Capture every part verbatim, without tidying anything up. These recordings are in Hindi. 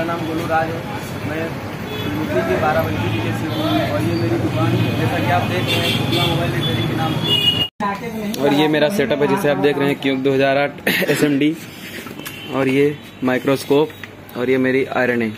मेरा नाम गोलू राज है। मैं यूपी के बाराबंकी जिले से हूँ और ये मेरी दुकान जैसा कि आप देख रहे हैं शुक्ला मोबाइल रिपेयरिंग के नाम से। और ये मेरा सेटअप है जिसे आप देख रहे हैं क्यूक दो हज़ार आठ एस एम डी और ये माइक्रोस्कोप और ये मेरी आयरन है।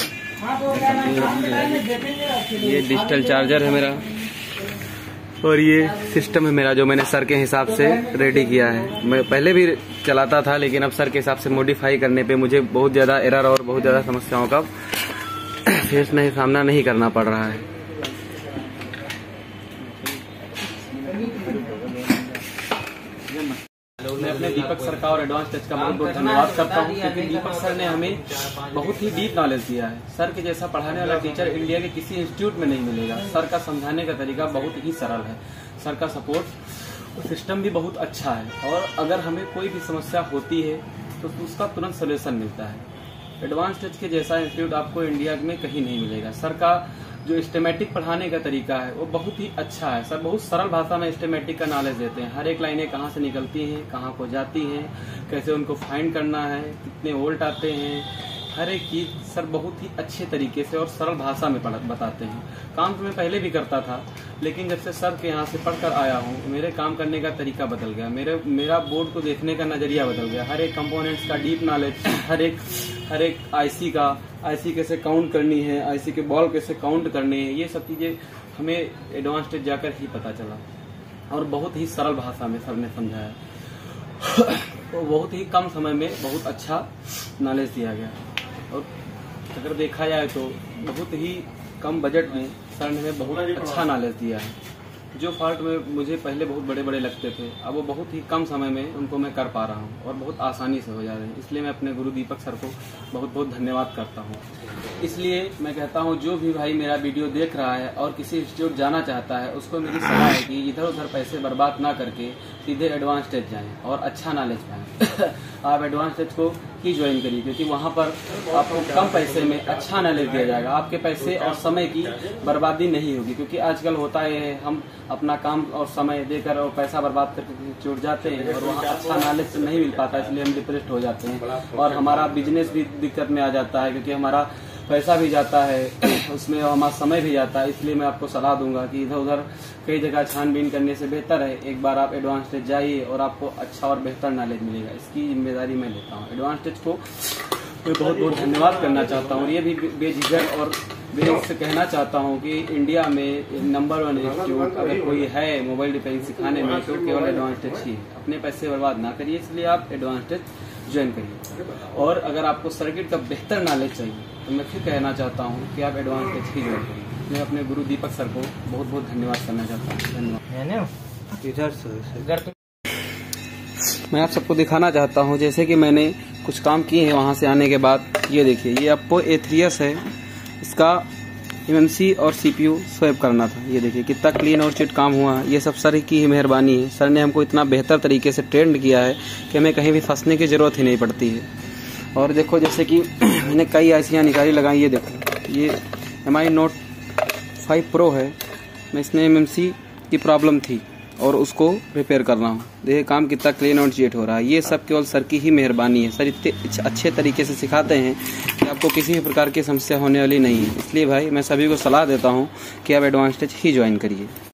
ये डिजिटल चार्जर है मेरा और ये सिस्टम है मेरा जो मैंने सर के हिसाब से रेडी किया है। मैं पहले भी चलाता था लेकिन अब सर के हिसाब से मॉडिफाई करने पे मुझे बहुत ज़्यादा एरर और बहुत ज़्यादा समस्याओं का फेस नहीं सामना नहीं करना पड़ रहा है। मैं अपने दीपक सर का और एडवांस टच का बहुत बहुत धन्यवाद करता हूं क्योंकि दीपक सर ने हमें बहुत ही डीप नॉलेज दिया है। सर के जैसा पढ़ाने वाला टीचर इंडिया के किसी इंस्टीट्यूट में नहीं मिलेगा। सर का समझाने का तरीका बहुत ही सरल है। सर का सपोर्ट सिस्टम भी बहुत अच्छा है और अगर हमें कोई भी समस्या होती है तो उसका तुरंत सोल्यूशन मिलता है। एडवांस टच के जैसा इंस्टीट्यूट आपको इंडिया में कहीं नहीं मिलेगा। सर का जो सिस्टेमेटिक पढ़ाने का तरीका है वो बहुत ही अच्छा है। सर बहुत सरल भाषा में सिस्टेमेटिक का नॉलेज देते हैं। हर एक लाइनें कहाँ से निकलती हैं, कहाँ को जाती हैं, कैसे उनको फाइंड करना है, कितने वोल्ट आते हैं, हर एक चीज सर बहुत ही अच्छे तरीके से और सरल भाषा में बताते हैं। काम तो मैं पहले भी करता था लेकिन जब से सर के यहाँ से पढ़कर आया हूँ मेरे काम करने का तरीका बदल गया। मेरे मेरा बोर्ड को देखने का नजरिया बदल गया। हर एक कंपोनेंट्स का डीप नॉलेज, हर एक हर एक आईसी का आईसी कैसे काउंट करनी है, आईसी के बॉल कैसे काउंट करने हैं, ये सब चीजें हमें एडवांस स्टेज जाकर ही पता चला और बहुत ही सरल भाषा में सर ने समझाया। तो बहुत ही कम समय में बहुत अच्छा नॉलेज दिया गया और अगर देखा जाए तो बहुत ही कम बजट में सर ने हमें बहुत अच्छा नॉलेज दिया है। जो फॉल्ट में मुझे पहले बहुत बड़े बड़े लगते थे अब वो बहुत ही कम समय में उनको मैं कर पा रहा हूँ और बहुत आसानी से हो जा रहे हैं। इसलिए मैं अपने गुरु दीपक सर को बहुत बहुत धन्यवाद करता हूँ। इसलिए मैं कहता हूँ जो भी भाई मेरा वीडियो देख रहा है और किसी इंस्टीट्यूट जाना चाहता है उसको मेरी सलाह है कि इधर उधर पैसे बर्बाद ना करके सीधे एडवांस टेस्ट जाएं और अच्छा नॉलेज पाएं। आप एडवांस टेस्ट को ही ज्वाइन करिए क्योंकि वहाँ पर आपको कम पैसे में अच्छा नॉलेज दिया जाएगा। आपके पैसे और समय की बर्बादी नहीं होगी क्योंकि आजकल होता है हम अपना काम और समय देकर और पैसा बर्बाद करके जुड़ जाते हैं और वहाँ अच्छा नॉलेज नहीं मिल पाता, इसलिए हम डिप्रेस्ड हो जाते हैं और हमारा बिजनेस भी दिक्कत में आ जाता है क्योंकि हमारा पैसा भी जाता है उसमें हमारा समय भी जाता है। इसलिए मैं आपको सलाह दूंगा कि इधर उधर कई जगह छानबीन करने से बेहतर है एक बार आप एडवांस टेस्ट जाइए और आपको अच्छा और बेहतर नॉलेज मिलेगा। इसकी जिम्मेदारी मैं लेता हूँ। एडवांस टेस्ट को मैं बहुत बहुत धन्यवाद करना चाहता हूँ। ये भी बेझिझक और बेझिझक से कहना चाहता हूँ कि इंडिया में नंबर वन इंस्टीट्यूट अगर कोई है मोबाइल रिपेयरिंग सिखाने में तो केवल एडवांस टेस्ट ही है। अपने पैसे बर्बाद ना करिए, इसलिए आप एडवांस टेस्ट ज्वाइन करिए। और अगर आपको सर्किट का बेहतर नॉलेज चाहिए तो मैं फिर कहना चाहता हूँ कि आप एडवांस टेस्ट ही ज्वाइन करिए। मैं अपने गुरु दीपक सर को बहुत बहुत धन्यवाद करना चाहता हूँ। धन्यवाद। मैं आप सबको दिखाना चाहता हूँ जैसे कि मैंने कुछ काम किए हैं वहाँ से आने के बाद। ये देखिए ये ओप्पो ए थ्री एस है, इसका एमएमसी और सीपीयू स्वैप करना था। ये देखिए कितना क्लीन और चिट काम हुआ। ये सब सर की ही मेहरबानी है। सर ने हमको इतना बेहतर तरीके से ट्रेंड किया है कि हमें कहीं भी फंसने की जरूरत ही नहीं पड़ती है। और देखो जैसे कि मैंने कई आईसियाँ निकाली लगाई। ये देखो ये M I note five pro है, मैं इसमें एमएमसी की प्रॉब्लम थी और उसको रिपेयर कर रहा हूँ। देखिए काम कितना क्लीन और चिट हो रहा है। ये सब केवल सर की ही मेहरबानी है। सर इतने अच्छे तरीके से सिखाते हैं कि आपको किसी भी प्रकार की समस्या होने वाली नहीं है। इसलिए भाई मैं सभी को सलाह देता हूँ कि आप एडवांस टेस्ट ही ज्वाइन करिए।